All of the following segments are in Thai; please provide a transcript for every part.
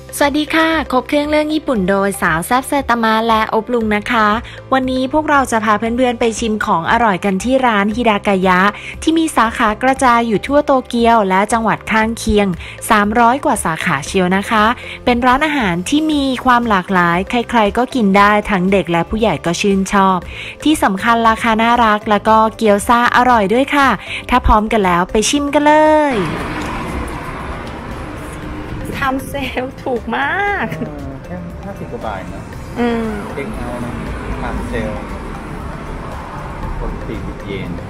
สวัสดีค่ะครบเครื่องเรื่องญี่ปุ่นโดยสาวแซ่บเซตามะและอบลุงนะคะวันนี้พวกเราจะพาเพื่อนๆไปชิมของอร่อยกันที่ร้านฮิดากายะที่มีสาขากระจายอยู่ทั่วโตเกียวและจังหวัดข้างเคียง300 กว่าสาขาเชียวนะคะเป็นร้านอาหารที่มีความหลากหลายใครๆก็กินได้ทั้งเด็กและผู้ใหญ่ก็ชื่นชอบที่สำคัญราคาน่ารักแล้วก็เกี๊ยวซ่าอร่อยด้วยค่ะถ้าพร้อมกันแล้วไปชิมกันเลยทำเซลถูกมากแค่50 กว่าบาทนะเด็กเอานะทำเซลคน40 เยน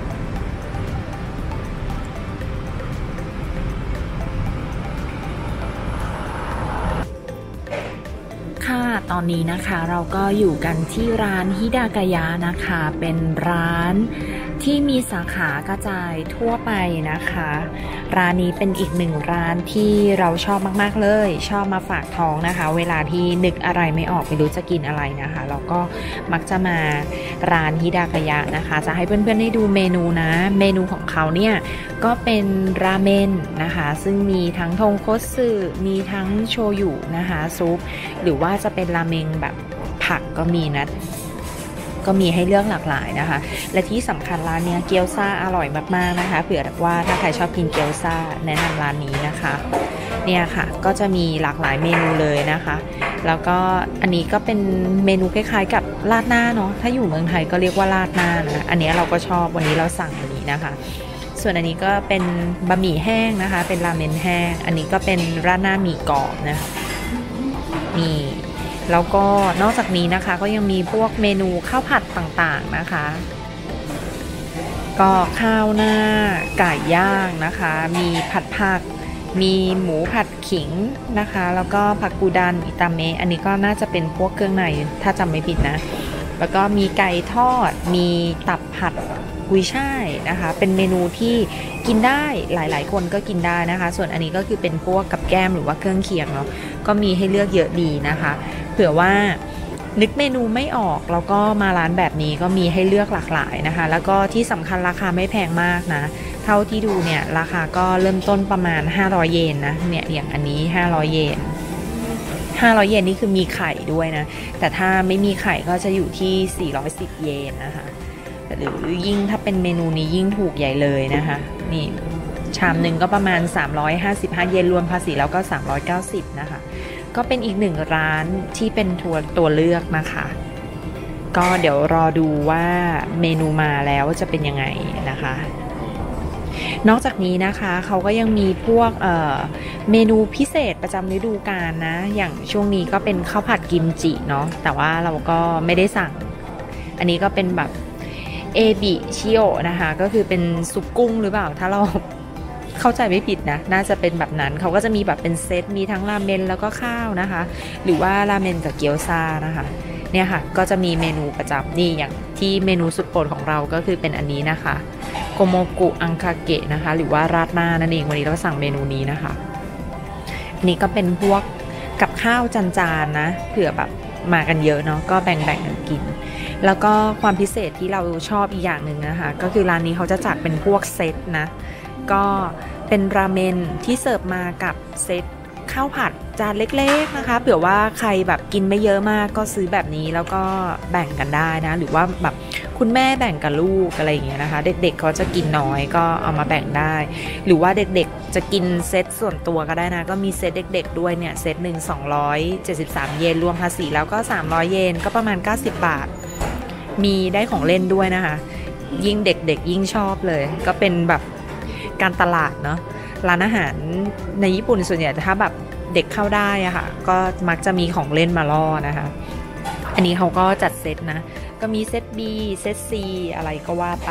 ค่ะตอนนี้นะคะเราก็อยู่กันที่ร้านฮิดากายะนะคะเป็นร้านที่มีสาขากระจายทั่วไปนะคะร้านนี้เป็นอีกหนึ่งร้านที่เราชอบมากๆเลยชอบมาฝากท้องนะคะเวลาที่นึกอะไรไม่ออกไม่รู้จะกินอะไรนะคะเราก็มักจะมาร้านฮิดากายะนะคะจะให้เพื่อนๆได้ดูเมนูนะเมนูของเขาเนี่ยก็เป็นราเมนนะคะซึ่งมีทั้งทงคัตสึมีทั้งโชยุนะคะซุปหรือว่าจะเป็นราเมงแบบผักก็มีนะก็มีให้เลือกหลากหลายนะคะและที่สำคัญร้านนี้เกี๊ยวซ่าอร่อยมากๆนะคะเผื่อว่าถ้าใครชอบกินเกี๊ยวซ่าแนะนำร้านนี้นะคะเนี่ยค่ะก็จะมีหลากหลายเมนูเลยนะคะแล้วก็อันนี้ก็เป็นเมนูคล้ายๆกับราดหน้าเนาะถ้าอยู่เมืองไทยก็เรียกว่าราดหน้านะอันนี้เราก็ชอบวันนี้เราสั่งอันนี้นะคะส่วนอันนี้ก็เป็นบะหมี่แห้งนะคะเป็นราเมนแห้งอันนี้ก็เป็นราดหน้าหมี่กรอบนะนี่แล้วก็นอกจากนี้นะคะก็ยังมีพวกเมนูข้าวผัดต่างๆนะคะก็ข้าวหน้าไก่ย่างนะคะมีผัดผักมีหมูผัดขิงนะคะแล้วก็ผักกูดันอิตาเมะอันนี้ก็น่าจะเป็นพวกเครื่องในถ้าจำไม่ผิดนะแล้วก็มีไก่ทอดมีตับผัดกุยช่ายนะคะเป็นเมนูที่กินได้หลายๆคนก็กินได้นะคะส่วนอันนี้ก็คือเป็นพวกกับแก้มหรือว่าเครื่องเคียงเนาะก็มีให้เลือกเยอะดีนะคะเผื่อว่านึกเมนูไม่ออกแล้วก็มาร้านแบบนี้ก็มีให้เลือกหลากหลายนะคะแล้วก็ที่สำคัญราคาไม่แพงมากนะเท่าที่ดูเนี่ยราคาก็เริ่มต้นประมาณ500 เยนนะเนี่ยอย่างอันนี้500 เยน500 เยนนี่คือมีไข่ด้วยนะแต่ถ้าไม่มีไข่ก็จะอยู่ที่410 เยนนะคะหรือยิ่งถ้าเป็นเมนูนี้ยิ่งถูกใหญ่เลยนะคะนี่ชามหนึ่งก็ประมาณ355 เยนรวมภาษีแล้วก็390นะคะก็เป็นอีกหนึ่งร้านที่เป็นตัวเลือกนะคะก็เดี๋ยวรอดูว่าเมนูมาแล้วจะเป็นยังไงนะคะนอกจากนี้นะคะเขาก็ยังมีพวกเมนูพิเศษประจำฤดูกาลนะอย่างช่วงนี้ก็เป็นข้าวผัดกิมจิเนาะแต่ว่าเราก็ไม่ได้สั่งอันนี้ก็เป็นแบบเอบิชิโอนะคะก็คือเป็นซุปกุ้งหรือเปล่าถ้าเราเข้าใจไม่ผิดนะน่าจะเป็นแบบนั้นเขาก็จะมีแบบเป็นเซตมีทั้งราเมนแล้วก็ข้าวนะคะหรือว่าราเมนกับเกี๊ยวซ่านะคะเนี่ยค่ะก็จะมีเมนูประจำนี่อย่างที่เมนูสุดโปรดของเราก็คือเป็นอันนี้นะคะโกโมกุอังคาเกะนะคะหรือว่าราดหน้านั่นเองวันนี้เราสั่งเมนูนี้นะคะอันนี้ก็เป็นพวกกับข้าวจานๆนะเผื่อแบบมากันเยอะเนาะก็แบ่งกันกินแล้วก็ความพิเศษที่เราชอบอีกอย่างหนึ่งนะคะก็คือร้านนี้เขาจะจัดเป็นพวกเซตนะก็เป็นราเมนที่เสิร์ฟมากับเซตข้าวผัดจานเล็กๆนะคะเผื่อว่าใครแบบกินไม่เยอะมากก็ซื้อแบบนี้แล้วก็แบ่งกันได้นะหรือว่าแบบคุณแม่แบ่งกับลูกอะไรอย่างเงี้ยนะคะเด็กๆเขาจะกินน้อยก็เอามาแบ่งได้หรือว่าเด็กๆจะกินเซตส่วนตัวก็ได้นะก็มีเซตเด็กๆด้วยเนี่ยเซตหนึ่ง273 เยนรวมภาษีแล้วก็300 เยนก็ประมาณ90 บาทมีได้ของเล่นด้วยนะคะยิ่งเด็กๆยิ่งชอบเลยก็เป็นแบบการตลาดเนาะร้านอาหารในญี่ปุ่นส่วนใหญ่ถ้าแบบเด็กเข้าได้อะค่ะก็มักจะมีของเล่นมาล่อนะคะอันนี้เขาก็จัดเซตนะก็มีเซต B เซต C อะไรก็ว่าไป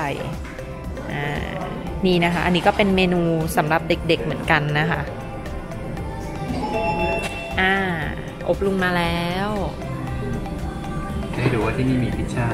นี่นะคะอันนี้ก็เป็นเมนูสำหรับเด็กๆเหมือนกันนะคะอบลุงมาแล้วให้ดูว่าที่นี่มีพิซซ่า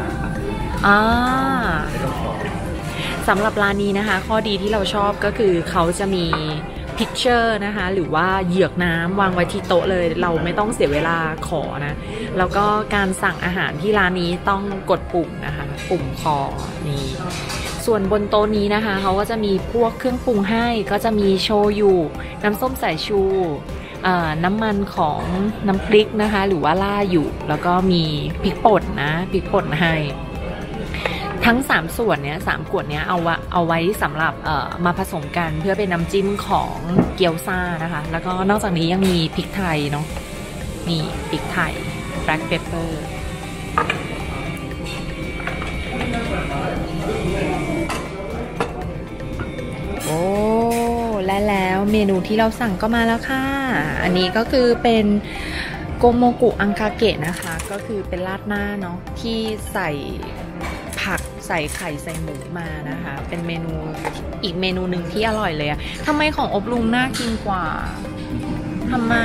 สำหรับร้านนี้นะคะข้อดีที่เราชอบก็คือเขาจะมีพิชเชอร์นะคะหรือว่าเหยือกน้ำวางไว้ที่โต๊ะเลยเราไม่ต้องเสียเวลาขอนะแล้วก็การสั่งอาหารที่ร้านนี้ต้องกดปุ่มนะคะปุ่มคอนี่ส่วนบนโต๊ะนี้นะคะเขาก็จะมีพวกเครื่องปรุงให้ก็จะมีโชยุน้ำส้มสายชูน้ำมันของน้ำพริกนะคะหรือว่าล่าอยู่แล้วก็มีพริกป่นนะพริกป่นให้ทั้ง3ส่วนเนี้ย3ขวดเนี้ยเอาไว้สำหรับมาผสมกันเพื่อเป็นน้ำจิ้มของเกี๊ยวซ่านะคะแล้วก็นอกจากนี้ยังมีพริกไทยเนาะมีพริกไทย black pepper โอ้และแล้วเมนูที่เราสั่งก็มาแล้วค่ะอันนี้ก็คือเป็นโกโมกุอังคาเกะนะคะก็คือเป็นราดหน้าเนาะที่ใส่ผักใส่ไข่ใส่หมูมานะคะเป็นเมนูอีกเมนูหนึ่งที่อร่อยเลยอะทำไมของอบลุงน่ากินกว่าทำไม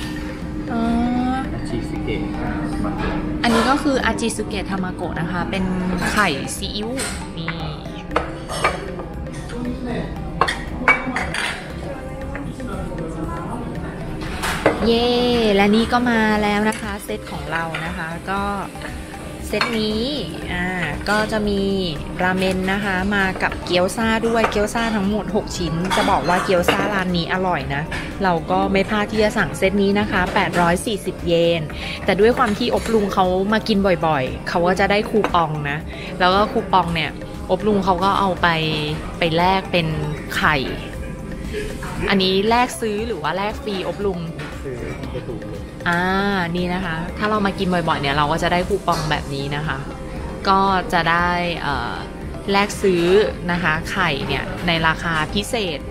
อาจิสึเกะอันนี้ก็คืออาจิสึเกะทามาโกะนะคะเป็นไข่ซีอิ๊วนี่เย่และนี่ก็มาแล้วนะคะเซตของเรานะคะก็เซตนี้ก็จะมีราเมนนะคะมากับเกี๊ยวซ่าด้วยเกี๊ยวซ่าทั้งหมด6ชิ้นจะบอกว่าเกี๊ยวซ่าร้านนี้อร่อยนะเราก็ไม่พลาดที่จะสั่งเซตนี้นะคะ840เยนแต่ด้วยความที่อบลุงเขามากินบ่อยๆเขาก็จะได้คูปองนะแล้วก็คูปองเนี่ยอบลุงเขาก็เอาไปแลกเป็นไข่อันนี้แลกซื้อหรือว่าแลกฟรีอบลุงซื้อไปถูกนี่นะคะถ้าเรามากินบ่อยๆเนี่ยเราก็จะได้คูปองแบบนี้นะคะก็จะได้แลกซื้อนะคะไข่เนี่ยในราคาพิเศษ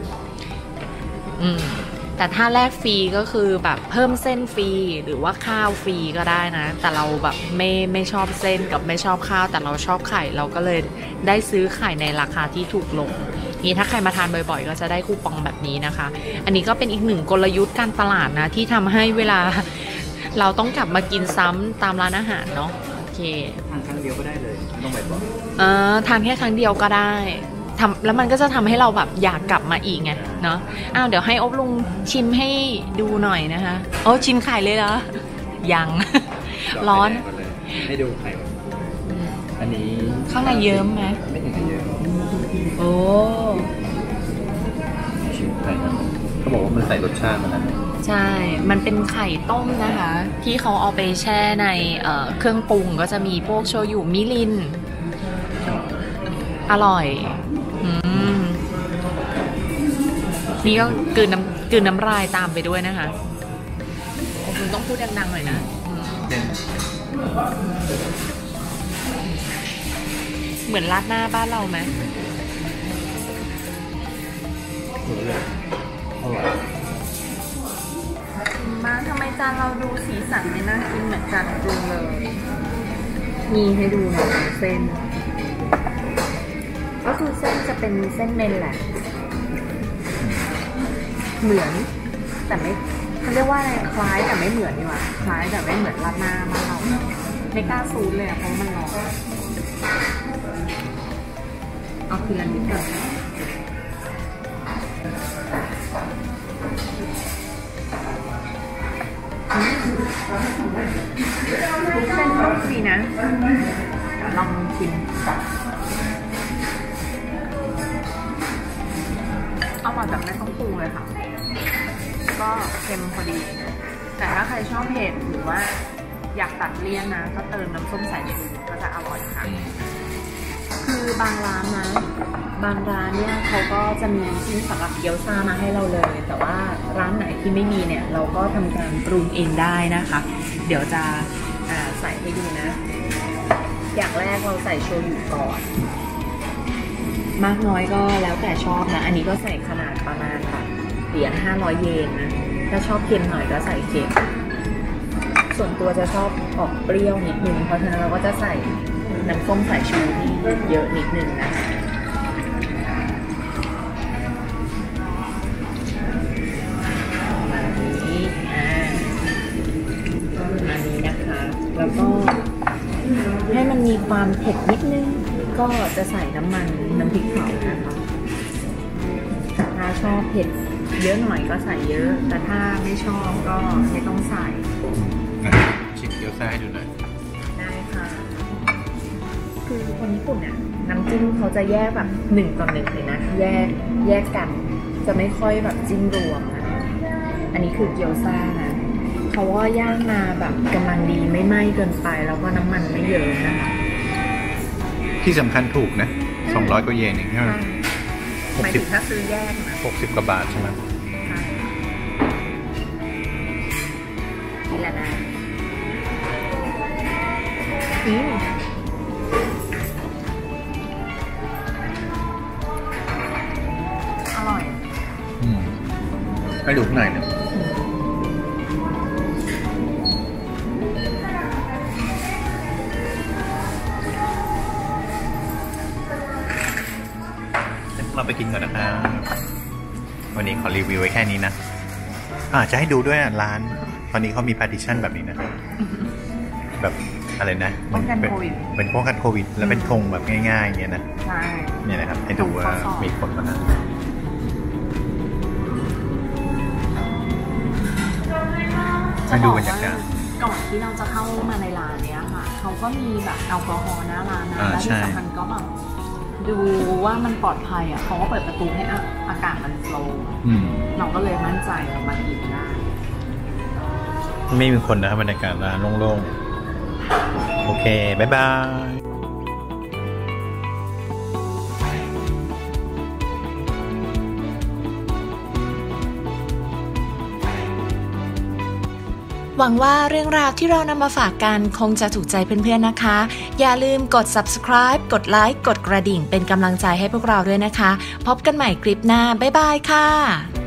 แต่ถ้าแลกฟรีก็คือแบบเพิ่มเส้นฟรีหรือว่าข้าวฟรีก็ได้นะแต่เราแบบไม่ชอบเส้นกับไม่ชอบข้าวแต่เราชอบไข่เราก็เลยได้ซื้อไข่ในราคาที่ถูกลงนี่ถ้าใครมาทานบ่อยๆก็จะได้คูปองแบบนี้นะคะอันนี้ก็เป็นอีกหนึ่งกลยุทธ์การตลาดนะที่ทำให้เวลาเราต้องกลับมากินซ้ำตามร้านอาหารเนาะโอเคทานครั้งเดียวก็ได้เลยต้องบ่อยทานแค่ครั้งเดียวก็ได้แล้วมันก็จะทำให้เราแบบอยากกลับมาอีกไงเนาะเดี๋ยวให้อบลุงชิมให้ดูหน่อยนะคะโอ้ชิมไข่เลยเหรอยังร้อนให้ดูไข่อันนี้ข้างในเยิ้มไหมไม่ถึงกับเยิ้มโอ้ชิมไข่เขาบอกว่ามันใส่รสชาติมันนะใช่มันเป็นไข่ต้มนะคะที่เขาเอาไปแช่ในเครื่องปรุงก็จะมีพวกโชยุมิรินอร่อยนี่ก็กลืนน้ำลายตามไปด้วยนะคะคุณต้องพูดดังๆหน่อยนะเหมือนราดหน้าบ้านเราไหมมาทำไมจานเราดูสีสันไม่น่ากินเหมือนจานจุงเลยมีให้ดูหน่อยเส้นก็คือเส้นจะเป็นเส้นเมนแหละเหมือนแต่ไม่เขาเรียกว่าอะไรคล้ายแต่ไม่เหมือนดีกว่าคล้ายแต่ไม่เหมือนราดหน้าบ้านเราไม่กล้าซูดเลยเพราะมันร้อนเอาคืนนิดเดียวเส้นนุ่มดีนะลองชิมอร่อยแบบไม่ต้องปรุงเลยค่ะก็เค็มพอดีแต่ถ้าใครชอบเผ็ดหรือว่าอยากตัดเลี่ยนนะก็เติมน้ำส้มสายชูก็จะอร่อยค่ะคือบางร้านนะบางร้านเนี่ยเขาก็จะมีชิ้นสำหรับเกี๊ยวซ่ามาให้เราเลยแต่ว่าร้านไหนที่ไม่มีเนี่ยเราก็ทำการปรุงเองได้นะคะเดี๋ยวจะใส่ให้ดูนะอย่างแรกเราใส่โชยุก่อนมากน้อยก็แล้วแต่ชอบนะอันนี้ก็ใส่ขนาดประมาณแบบเหรียญ500 เยนนะถ้าชอบเค็มหน่อยก็ใส่เค็มส่วนตัวจะชอบออกเปรี้ยวนิดนึงเพราะฉะนั้นเราก็จะใส่น้ำส้มสายชูที่เยอะนิดนึงนะอันนี้นะคะแล้วก็ให้มันมีความเผ็ดนิดนึงก็จะใส่น้ำพริกเผานะคะถ้าชอบเผ็ดเยอะหน่อยก็ใส่เยอะแต่ถ้าไม่ชอบก็ไม่ต้องใส่ชิมเกี๊ยวซ่าให้ดูหน่อยได้ค่ะคือคนญี่ปุ่นเนี่ยน้ำจิ้มเขาจะแยกแบบ1 ต่อ 1เลยนะแยกกันจะไม่ค่อยแบบจิ้มรวมนะอันนี้คือเกี๊ยวซ่านะเขาว่าย่างมาแบบกำลังดีไม่ไหม้เกินไปแล้วก็น้ำมันไม่เยอะนะคะที่สำคัญถูกนะ200 กว่าเยนเองใช่ไหมหมายถึงถ้าซื้อแยกนะ 60 กว่าบาทใช่ไหมนี่แหละนะอร่อยให้ดูข้างในเนี่ยเราไปกินก่อนนะครับวันนี้ขอรีวิวไว้แค่นี้นะจะให้ดูด้วยร้านตอนนี้เขามีพาร์ติชันแบบนี้นะแบบอะไรนะป้องกันโควิดเป็นป้องกันโควิดแล้วเป็นธงแบบง่ายๆเนี่ยนะใช่เนี่ยนะครับให้ดูว่ามีคนมานั่งให้ดูบรรยากาศก่อนที่เราจะเข้ามาในร้านเนี้ยค่ะเขาก็มีแบบแอลกอฮอล์หน้าร้านนะและที่สำคัญก็แบบดูว่ามันปลอดภัยเขาก็เปิดประตูให้อากาศมันโฟล์เราก็เลยมั่นใจเรามากินได้ไม่มีคนนะครับบรรยากาศร้านโล่งๆโอเคบ๊ายบายหวังว่าเรื่องราวที่เรานำมาฝากกันคงจะถูกใจเพื่อนๆนะคะอย่าลืมกด subscribe กดไลค์กดกระดิ่งเป็นกำลังใจให้พวกเราด้วยนะคะพบกันใหม่คลิปหน้าบ๊ายบายค่ะ